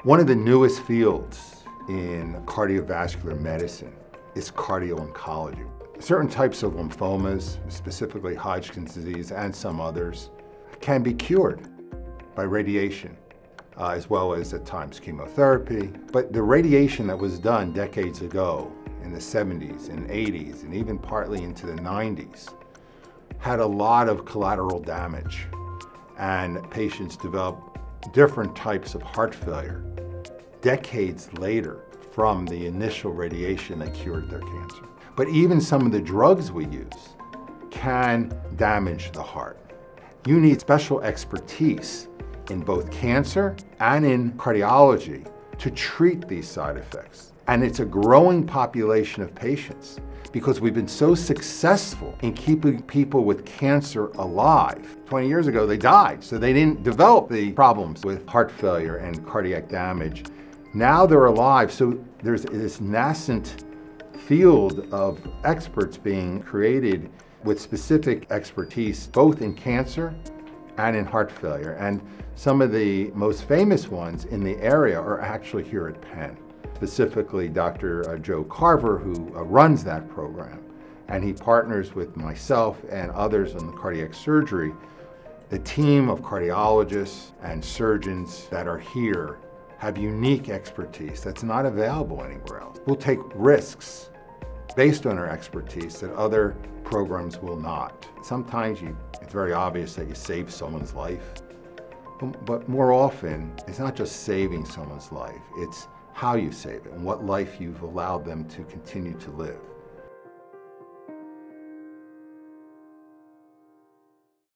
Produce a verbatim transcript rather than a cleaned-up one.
One of the newest fields in cardiovascular medicine is cardio-oncology. Certain types of lymphomas, specifically Hodgkin's disease and some others, can be cured by radiation, uh, as well as at times chemotherapy. But the radiation that was done decades ago in the seventies and eighties and even partly into the nineties had a lot of collateral damage, and patients developed different types of heart failure decades later from the initial radiation that cured their cancer. But even some of the drugs we use can damage the heart. You need special expertise in both cancer and in cardiology to treat these side effects. And it's a growing population of patients because we've been so successful in keeping people with cancer alive. twenty years ago, they died, so they didn't develop the problems with heart failure and cardiac damage. Now they're alive, so there's this nascent field of experts being created with specific expertise, both in cancer and in heart failure. And some of the most famous ones in the area are actually here at Penn. Specifically, Doctor Joe Carver, who uh, runs that program, and he partners with myself and others on the cardiac surgery. The team of cardiologists and surgeons that are here have unique expertise that's not available anywhere else. We'll take risks based on our expertise that other programs will not. Sometimes you, it's very obvious that you save someone's life, but, but more often, it's not just saving someone's life, it's how you save it and what life you've allowed them to continue to live.